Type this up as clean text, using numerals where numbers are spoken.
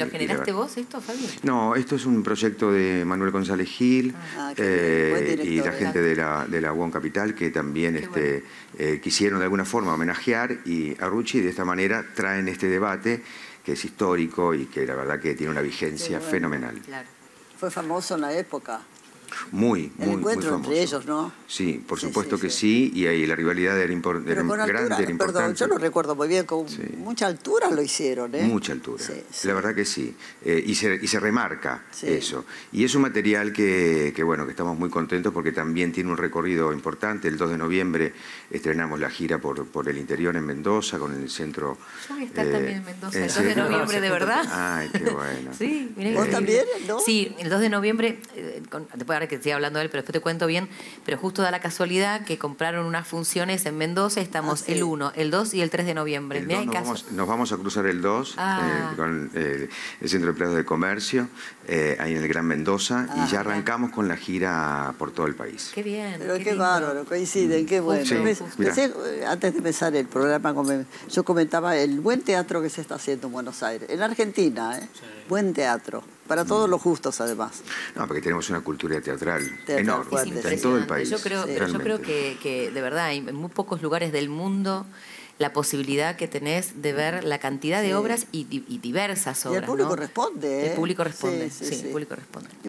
¿Lo generaste vos esto, Fabi? No, esto es un proyecto de Manuel González Gil y la gente de la UON Capital, que también quisieron de alguna forma homenajear a Rucci, y de esta manera traen este debate que es histórico y que la verdad que tiene una vigencia fenomenal. Claro. Fue famoso en la época. Muy el encuentro muy famoso. entre ellos, ¿no? Sí, por supuesto que sí, y ahí la rivalidad era grande, era importante. Perdón, yo lo recuerdo muy bien, con mucha altura lo hicieron, ¿eh? Mucha altura, la verdad que sí, y se remarca eso. Y es un material que bueno, que estamos muy contentos porque también tiene un recorrido importante. El 2 de noviembre estrenamos la gira por el interior en Mendoza, con el centro... Yo voy a estar también en Mendoza, el 2 de noviembre, ¿de verdad? Ay, qué bueno. Sí, mirá. ¿Vos también, no? Sí, el 2 de noviembre, después ahora que estoy hablando de él, pero después te cuento bien, pero justo da la casualidad que compraron unas funciones en Mendoza, estamos el 1, el 2 y el 3 de noviembre. Nos vamos a cruzar el 2 con el Centro de Empleados de Comercio, ahí en el Gran Mendoza, y ya arrancamos con la gira por todo el país. Qué bien. Pero qué bárbaro, coinciden, qué bueno. Sí, antes de empezar el programa, yo comentaba el buen teatro que se está haciendo en Buenos Aires, en Argentina, ¿eh? Sí. Buen teatro. Para todos los gustos, además. No, porque tenemos una cultura teatral enorme en todo el país. Yo creo que de verdad hay en muy pocos lugares del mundo la posibilidad que tenés de ver la cantidad de obras y diversas obras. Y el público responde, ¿eh? El público responde, el público responde.